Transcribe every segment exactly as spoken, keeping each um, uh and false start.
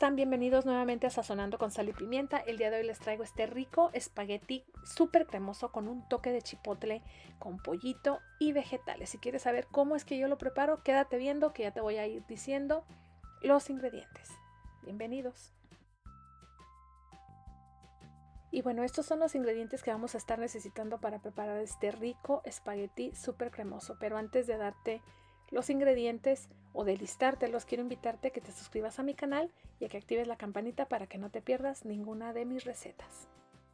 están? Bienvenidos nuevamente a Sazonando con Sal y Pimienta. El día de hoy les traigo este rico espagueti súper cremoso con un toque de chipotle, con pollito y vegetales. Si quieres saber cómo es que yo lo preparo, quédate viendo que ya te voy a ir diciendo los ingredientes. Bienvenidos. Y bueno, estos son los ingredientes que vamos a estar necesitando para preparar este rico espagueti súper cremoso. Pero antes de darte los ingredientes o de listártelos, quiero invitarte a que te suscribas a mi canal y a que actives la campanita para que no te pierdas ninguna de mis recetas.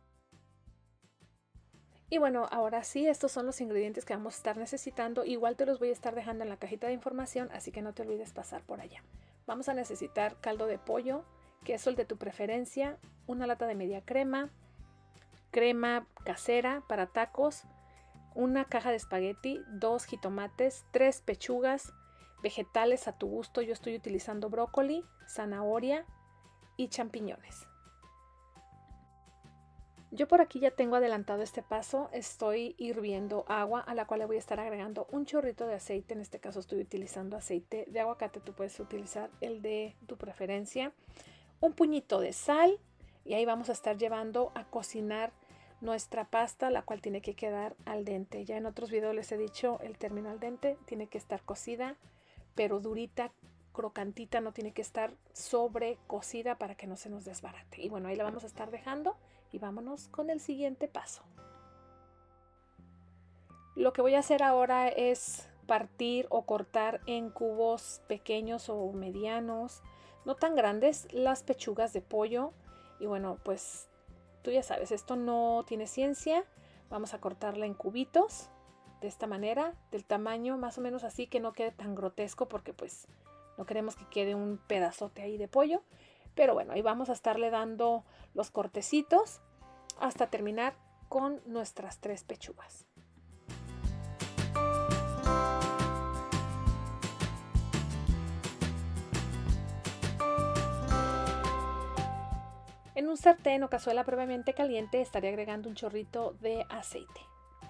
Y bueno, ahora sí, estos son los ingredientes que vamos a estar necesitando. Igual te los voy a estar dejando en la cajita de información, así que no te olvides pasar por allá. Vamos a necesitar caldo de pollo, queso el de tu preferencia, una lata de media crema, crema casera para tacos, una caja de espagueti, dos jitomates, tres pechugas, vegetales a tu gusto. Yo estoy utilizando brócoli, zanahoria y champiñones. Yo por aquí ya tengo adelantado este paso. Estoy hirviendo agua a la cual le voy a estar agregando un chorrito de aceite. En este caso estoy utilizando aceite de aguacate. Tú puedes utilizar el de tu preferencia. Un puñito de sal y ahí vamos a estar llevando a cocinar nuestra pasta, la cual tiene que quedar al dente. Ya en otros videos les he dicho el término al dente, tiene que estar cocida, pero durita, crocantita, no tiene que estar sobre cocida para que no se nos desbarate. Y bueno, ahí la vamos a estar dejando y vámonos con el siguiente paso. Lo que voy a hacer ahora es partir o cortar en cubos pequeños o medianos, no tan grandes, las pechugas de pollo. Y bueno, pues tú ya sabes, esto no tiene ciencia. Vamos a cortarla en cubitos de esta manera, del tamaño más o menos así, que no quede tan grotesco porque pues no queremos que quede un pedazote ahí de pollo. Pero bueno, ahí vamos a estarle dando los cortecitos hasta terminar con nuestras tres pechugas. En un sartén o cazuela previamente caliente estaré agregando un chorrito de aceite.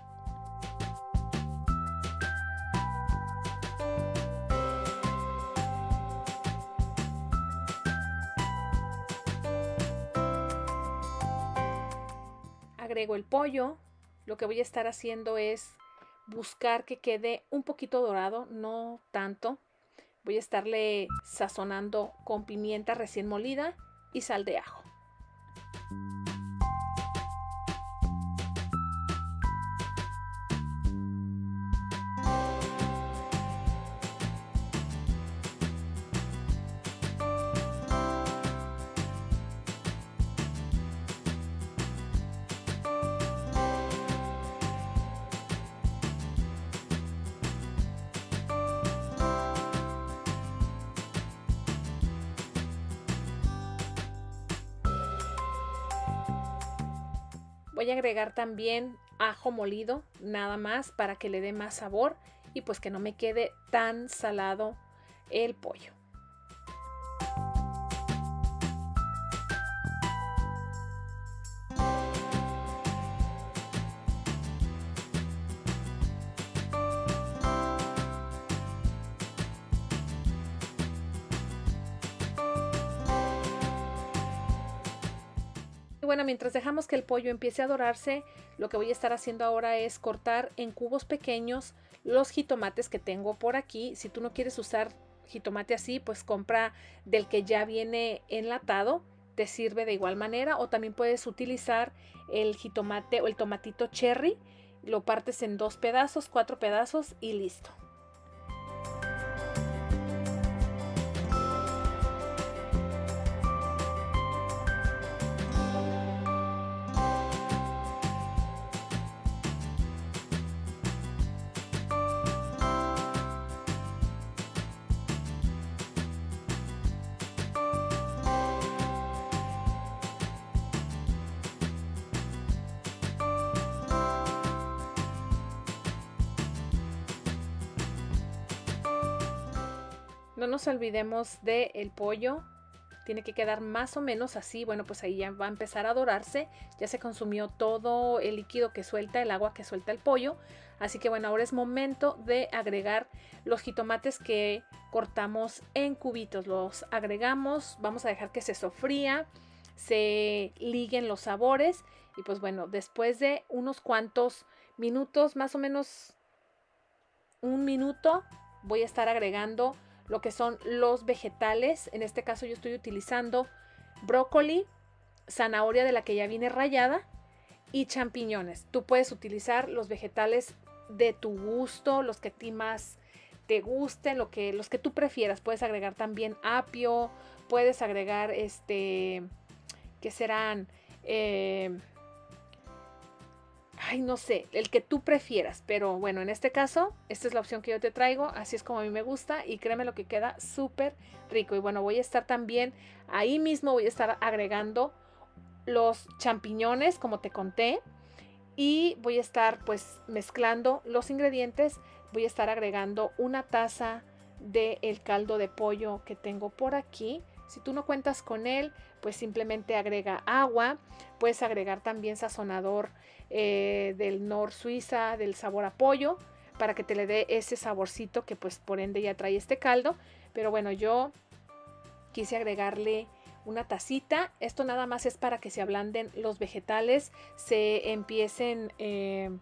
Agrego el pollo. Lo que voy a estar haciendo es buscar que quede un poquito dorado, no tanto. Voy a estarle sazonando con pimienta recién molida y sal de ajo. Voy a agregar también ajo molido, nada más para que le dé más sabor y pues que no me quede tan salado el pollo. Y bueno, mientras dejamos que el pollo empiece a dorarse, lo que voy a estar haciendo ahora es cortar en cubos pequeños los jitomates que tengo por aquí. Si tú no quieres usar jitomate así, pues compra del que ya viene enlatado, te sirve de igual manera. O también puedes utilizar el jitomate o el tomatito cherry, lo partes en dos pedazos, cuatro pedazos y listo. No nos olvidemos del pollo, tiene que quedar más o menos así. Bueno, pues ahí ya va a empezar a dorarse, ya se consumió todo el líquido que suelta, el agua que suelta el pollo. Así que bueno, ahora es momento de agregar los jitomates que cortamos en cubitos, los agregamos, vamos a dejar que se sofría, se liguen los sabores y pues bueno, después de unos cuantos minutos, más o menos un minuto, voy a estar agregando lo que son los vegetales. En este caso yo estoy utilizando brócoli, zanahoria de la que ya viene rallada y champiñones. Tú puedes utilizar los vegetales de tu gusto, los que a ti más te gusten, lo que, los que tú prefieras. Puedes agregar también apio, puedes agregar este, ¿qué serán? Eh, ay, no sé, el que tú prefieras, pero bueno, en este caso, esta es la opción que yo te traigo, así es como a mí me gusta y créeme lo que queda súper rico. Y bueno, voy a estar también, ahí mismo voy a estar agregando los champiñones, como te conté, y voy a estar pues mezclando los ingredientes. Voy a estar agregando una taza del caldo de pollo que tengo por aquí. Si tú no cuentas con él, pues simplemente agrega agua. Puedes agregar también sazonador eh, del Nor Suiza, del sabor a pollo, para que te le dé ese saborcito que pues por ende ya trae este caldo. Pero bueno, yo quise agregarle una tacita. Esto nada más es para que se ablanden los vegetales, se empiecen eh,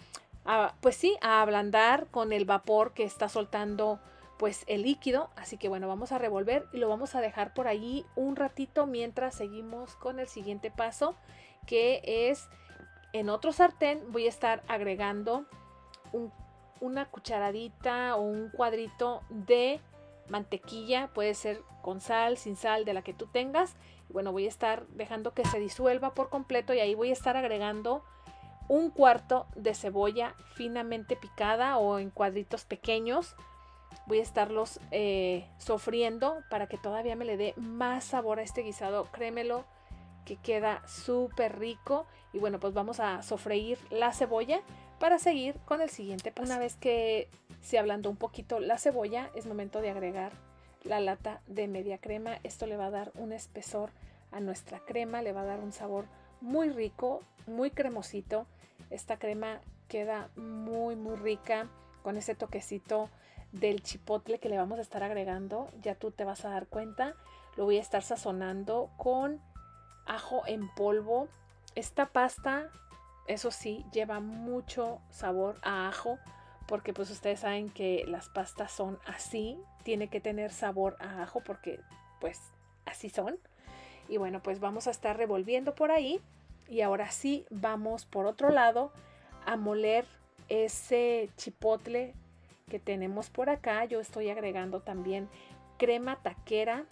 a, pues sí, a ablandar con el vapor que está soltando pues el líquido. Así que bueno, vamos a revolver y lo vamos a dejar por allí un ratito mientras seguimos con el siguiente paso, que es en otro sartén voy a estar agregando un, una cucharadita o un cuadrito de mantequilla. Puede ser con sal, sin sal, de la que tú tengas. Y bueno, voy a estar dejando que se disuelva por completo y ahí voy a estar agregando un cuarto de cebolla finamente picada o en cuadritos pequeños. Voy a estarlos eh, sofriendo para que todavía me le dé más sabor a este guisado. Créemelo que queda súper rico. Y bueno, pues vamos a sofreír la cebolla para seguir con el siguiente paso. Una vez que se ablandó un poquito la cebolla, es momento de agregar la lata de media crema. Esto le va a dar un espesor a nuestra crema, le va a dar un sabor muy rico, muy cremosito. Esta crema queda muy muy rica con ese toquecito del chipotle que le vamos a estar agregando. Ya tú te vas a dar cuenta. Lo voy a estar sazonando con ajo en polvo. Esta pasta, eso sí, lleva mucho sabor a ajo, porque pues ustedes saben que las pastas son así, tiene que tener sabor a ajo porque pues así son. Y bueno, pues vamos a estar revolviendo por ahí y ahora sí vamos por otro lado a moler ese chipotle que tenemos por acá. Yo estoy agregando también crema taquera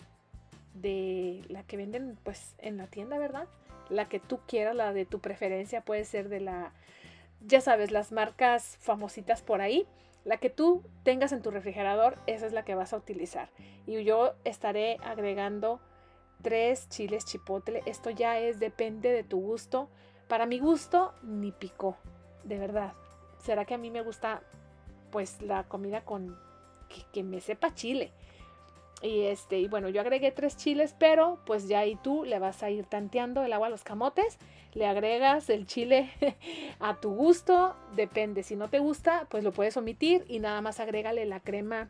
de la que venden pues en la tienda, ¿verdad? La que tú quieras, la de tu preferencia, puede ser de la, ya sabes, las marcas famositas por ahí. La que tú tengas en tu refrigerador, esa es la que vas a utilizar. Y yo estaré agregando tres chiles chipotle. Esto ya es, depende de tu gusto. Para mi gusto, ni picó, de verdad. ¿Será que a mí me gusta pues la comida con que, que me sepa chile? Y este, y bueno, yo agregué tres chiles, pero pues ya ahí tú le vas a ir tanteando el agua a los camotes, le agregas el chile a tu gusto, depende, si no te gusta, pues lo puedes omitir y nada más agrégale la crema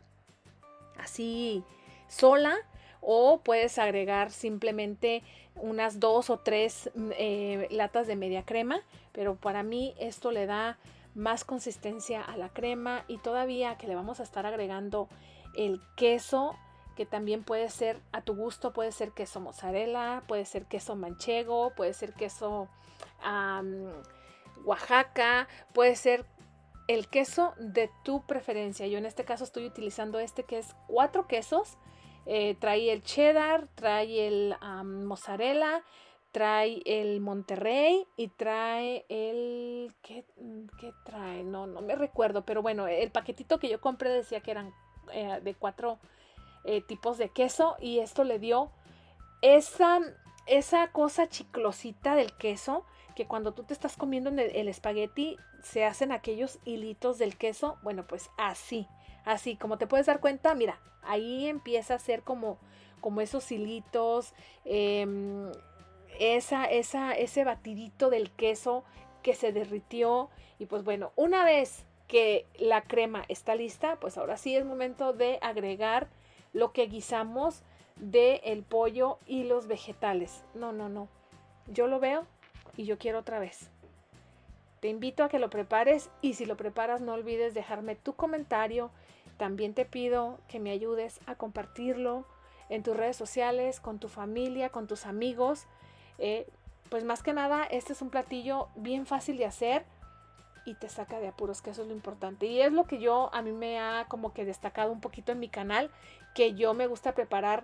así sola, o puedes agregar simplemente unas dos o tres eh, latas de media crema, pero para mí esto le da más consistencia a la crema. Y todavía que le vamos a estar agregando el queso, que también puede ser a tu gusto, puede ser queso mozzarella, puede ser queso manchego, puede ser queso um, Oaxaca, puede ser el queso de tu preferencia. Yo en este caso estoy utilizando este que es cuatro quesos, eh, trae el cheddar, trae el um, mozzarella, trae el Monterrey y trae el... ¿qué, ¿qué trae? No, no me recuerdo, pero bueno, el paquetito que yo compré decía que eran eh, de cuatro Eh, tipos de queso, y esto le dio esa, esa cosa chiclosita del queso, que cuando tú te estás comiendo en el, el espagueti se hacen aquellos hilitos del queso. Bueno, pues así, así como te puedes dar cuenta, mira, ahí empieza a ser como, como esos hilitos, eh, esa, esa, ese batidito del queso que se derritió. Y pues bueno, una vez que la crema está lista, pues ahora sí es momento de agregar lo que guisamos del pollo y los vegetales. No, no, no. Yo lo veo y yo quiero otra vez. Te invito a que lo prepares y si lo preparas no olvides dejarme tu comentario. También te pido que me ayudes a compartirlo en tus redes sociales, con tu familia, con tus amigos. Eh, pues más que nada, este es un platillo bien fácil de hacer y te saca de apuros, que eso es lo importante. Y es lo que yo, a mí me ha como que destacado un poquito en mi canal, que yo me gusta preparar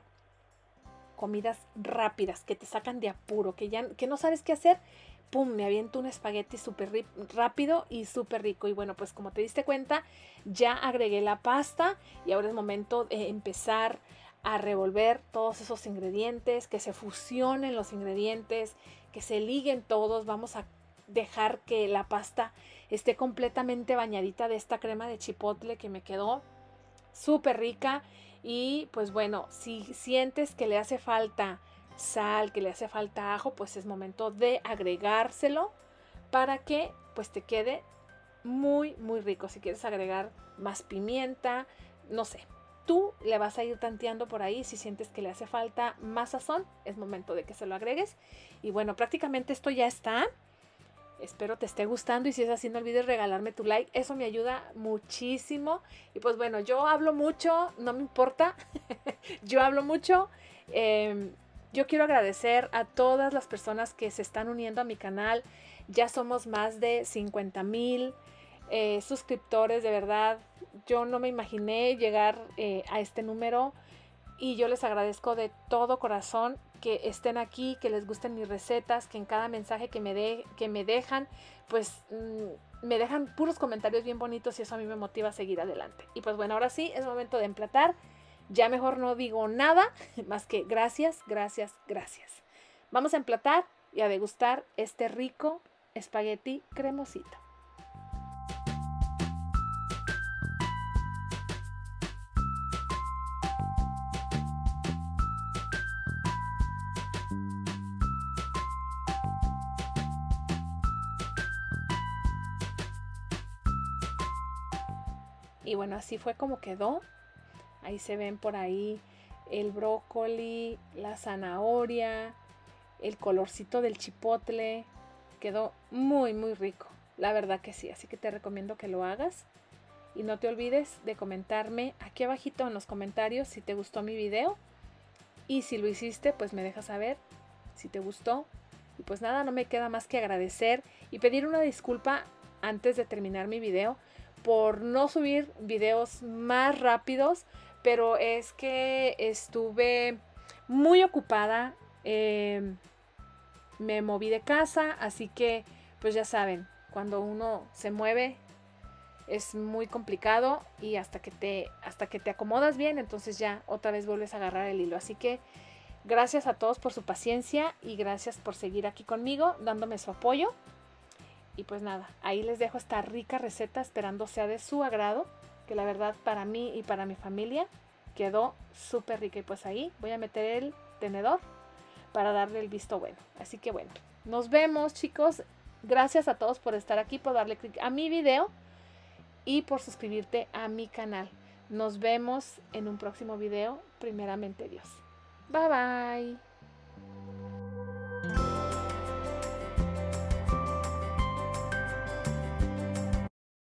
comidas rápidas, que te sacan de apuro, que ya que no sabes qué hacer. Pum, me aviento un espagueti súper rápido y súper rico. Y bueno, pues como te diste cuenta, ya agregué la pasta y ahora es momento de empezar a revolver todos esos ingredientes, que se fusionen los ingredientes, que se liguen todos. Vamos a dejar que la pasta esté completamente bañadita de esta crema de chipotle que me quedó súper rica. Y pues bueno, si sientes que le hace falta sal, que le hace falta ajo, pues es momento de agregárselo para que pues te quede muy muy rico. Si quieres agregar más pimienta, no sé, tú le vas a ir tanteando por ahí. Si sientes que le hace falta más sazón, es momento de que se lo agregues. Y bueno, prácticamente esto ya está. Espero te esté gustando y si es así no olvides regalarme tu like, eso me ayuda muchísimo. Y pues bueno, yo hablo mucho, no me importa, yo hablo mucho. eh, Yo quiero agradecer a todas las personas que se están uniendo a mi canal. Ya somos más de cincuenta mil eh, suscriptores, de verdad. Yo no me imaginé llegar eh, a este número y yo les agradezco de todo corazón que estén aquí, que les gusten mis recetas, que en cada mensaje que me, de, que me dejan, pues mmm, me dejan puros comentarios bien bonitos y eso a mí me motiva a seguir adelante. Y pues bueno, ahora sí es momento de emplatar. Ya mejor no digo nada más que gracias, gracias, gracias. Vamos a emplatar y a degustar este rico espagueti cremosito. Y bueno, así fue como quedó. Ahí se ven por ahí el brócoli, la zanahoria, el colorcito del chipotle. Quedó muy muy rico, la verdad que sí. Así que te recomiendo que lo hagas. Y no te olvides de comentarme aquí abajito en los comentarios si te gustó mi video. Y si lo hiciste, pues me dejas saber si te gustó. Y pues nada, no me queda más que agradecer y pedir una disculpa antes de terminar mi video por no subir videos más rápidos, pero es que estuve muy ocupada, eh, me moví de casa, así que pues ya saben, cuando uno se mueve es muy complicado y hasta que te, hasta que te acomodas bien, entonces ya otra vez vuelves a agarrar el hilo. Así que gracias a todos por su paciencia y gracias por seguir aquí conmigo, dándome su apoyo. Y pues nada, ahí les dejo esta rica receta, esperando sea de su agrado, que la verdad para mí y para mi familia quedó súper rica. Y pues ahí voy a meter el tenedor para darle el visto bueno. Así que bueno, nos vemos chicos. Gracias a todos por estar aquí, por darle clic a mi video y por suscribirte a mi canal. Nos vemos en un próximo video, primeramente Dios. Bye bye.